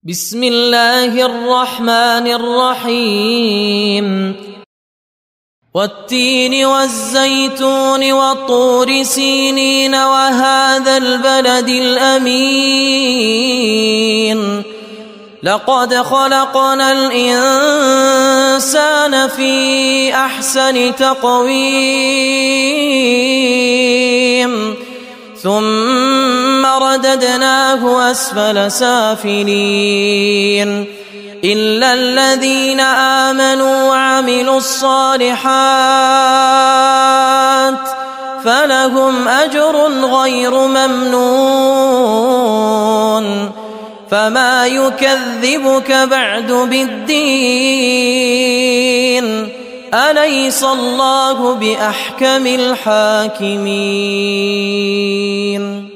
بسم الله الرحمن الرحيم والتين والزيتون والطور سينين وهذا البلد الأمين لقد خلقنا الإنسان في أحسن تقويم ثم رددناه أسفل سافلين إلا الذين آمنوا وعملوا الصالحات فلهم أجر غير ممنون فما يكذبك بعد بالدين أليس الله بأحكم الحاكمين